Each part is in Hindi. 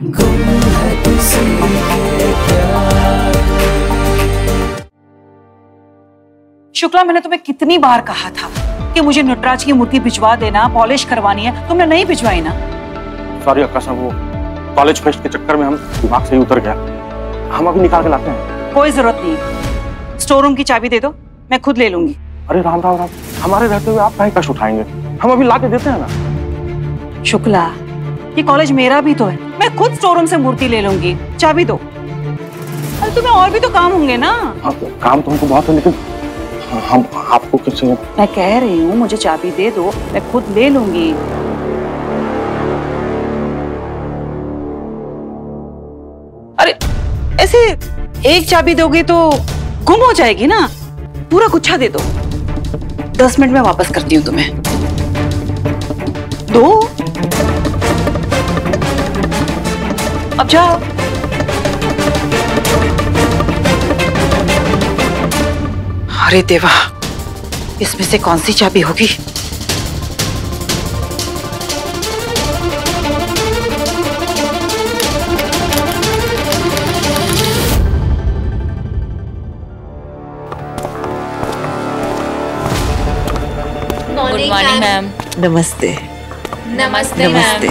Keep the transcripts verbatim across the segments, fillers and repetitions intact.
गुम है किसी के प्यार। शुक्ला, मैंने तुम्हें कितनी बार कहा था कि मुझे नटराज की मूर्ति भिजवा देना, पॉलिश करवानी है, तुमने नहीं भिजवाई ना। सॉरी अक्का साहब, वो कॉलेज फेस्ट के चक्कर में हम दिमाग से ही उतर गया। हम अभी निकाल के लाते हैं। कोई जरूरत नहीं, स्टोर रूम की चाबी दे दो, मैं खुद ले लूंगी। अरे राम राम राम, हमारे रहते हुए आप काहे कष्ट उठाएंगे? हम अभी ला के देते हैं ना। शुक्ला, ये कॉलेज मेरा भी तो है, मैं खुद स्टोर रूम से मूर्ति ले लूंगी, चाबी दो। अरे तुम्हें और भी तो काम होंगे ना। हाँ, काम तो हमको बहुत है, लेकिन हम आपको कैसे? मैं कह रही हूँ मुझे चाबी दे दो, मैं खुद ले लूंगी। अरे ऐसे एक चाबी दोगे तो गुम हो जाएगी ना, पूरा गुच्छा दे दो। दस मिनट में वापस करती हूँ तुम्हें। दो, अब जाओ। अरे देवा, इसमें से कौन सी चाबी होगी? Good morning ma'am. नमस्ते। नमस्ते नमस्ते।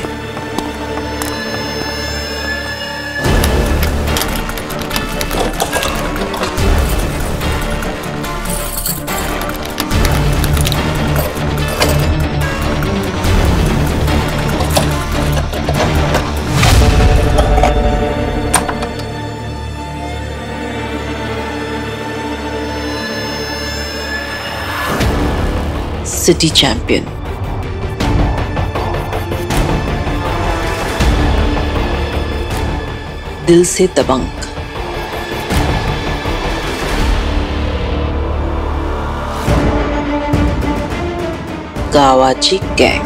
सिटी चैंपियन, दिल से दबंग, गावाची गैंग,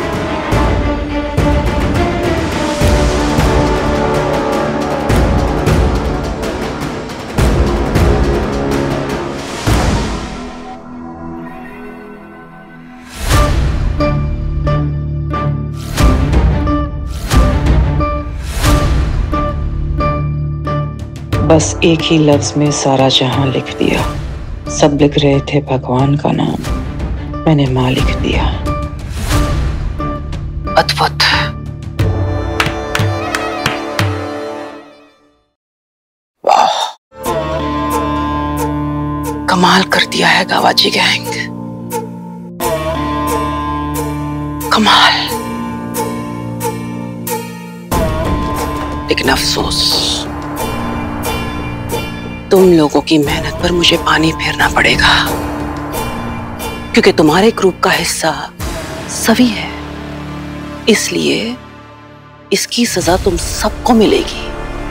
बस एक ही लफ्ज में सारा जहां लिख दिया। सब लिख रहे थे भगवान का नाम, मैंने मां लिख दिया। अद्भुत। वाह, कमाल कर दिया है गावाची गैंग, कमाल। लेकिन अफसोस, तुम लोगों की मेहनत पर मुझे पानी फेरना पड़ेगा, क्योंकि तुम्हारे ग्रुप का हिस्सा सभी है, इसलिए इसकी सजा तुम सबको मिलेगी।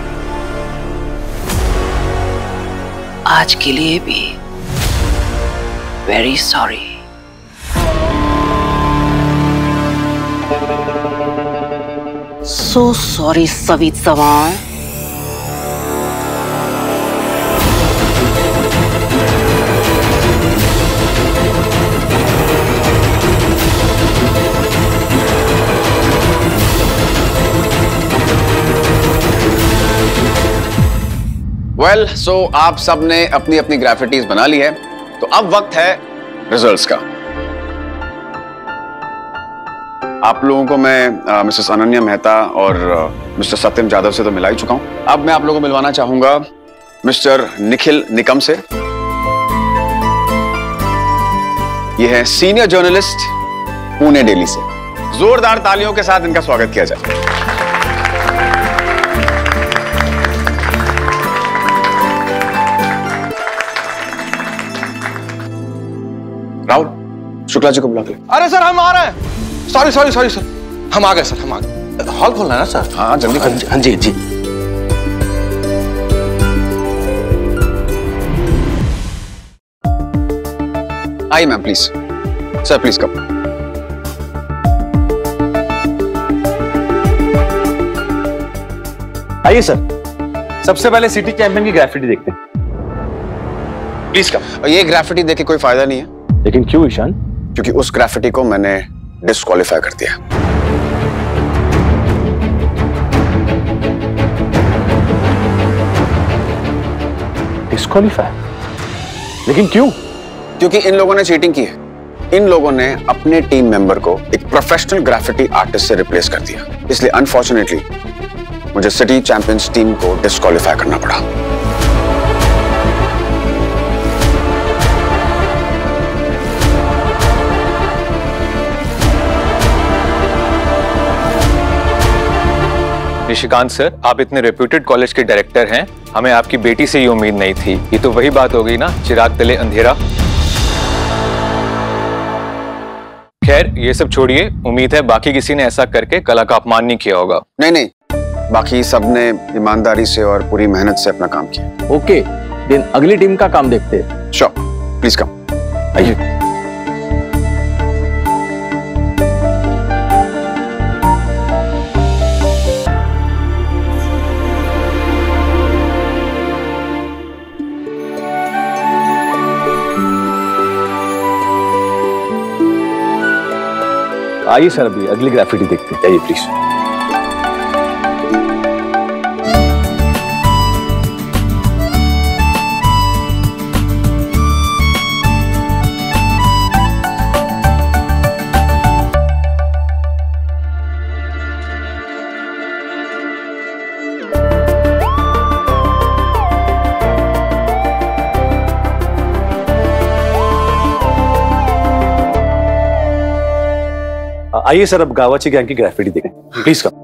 आज के लिए भी वेरी सॉरी। सो सॉरी सवीत सवार। वेल well, सो so, आप सब ने अपनी अपनी ग्राफिटीज बना ली है, तो अब वक्त है रिजल्ट्स का। आप लोगों को मैं मिसेस अनन्या मेहता और मिस्टर सत्यम यादव से तो मिला ही चुका हूं। अब मैं आप लोगों को मिलवाना चाहूंगा मिस्टर निखिल निकम से। ये है सीनियर जर्नलिस्ट पुणे डेली से। जोरदार तालियों के साथ इनका स्वागत किया जाए। राहुल, शुक्ला जी को बुला के। अरे सर, हम आ रहे हैं। सॉरी सॉरी सॉरी सर, हम आ गए सर, हम आ गए। हॉल खोलना है ना सर? हाँ जल्दी। हाँ जी जी। आइए ma'am please. Sir please come. आइए सर, सबसे पहले सिटी चैंपियन की ग्राफिटी देखते हैं। Please come. ये ग्राफिटी देख के कोई फायदा नहीं है। लेकिन क्यों ईशान? क्योंकि उस ग्राफिटी को मैंने डिस्क्वालीफाई कर दिया। डिस्क्वालीफाई। लेकिन क्यों? क्योंकि इन लोगों ने चीटिंग की है। इन लोगों ने अपने टीम मेंबर को एक प्रोफेशनल ग्राफिटी आर्टिस्ट से रिप्लेस कर दिया, इसलिए अनफॉर्चुनेटली मुझे सिटी चैंपियंस टीम को डिस्क्वालीफाई करना पड़ा। निशिकांत सर, आप इतने रेप्यूटेड कॉलेज के डायरेक्टर हैं, हमें आपकी बेटी से ये उम्मीद नहीं थी। ये तो वही बात हो गई ना, चिराग तले अंधेरा। खैर ये सब छोड़िए, उम्मीद है बाकी किसी ने ऐसा करके कला का अपमान नहीं किया होगा। नहीं नहीं, बाकी सबने ईमानदारी से और पूरी मेहनत से अपना काम किया। ओके, दिन अगली टीम का काम देखते हैं। Sure, please come. आइए। आइए सर, अभी अगली ग्राफिटी देखते हैं। आइए प्लीज। आइए सर, अब गावाची गैंग की ग्राफिटी देखें। प्लीज कम।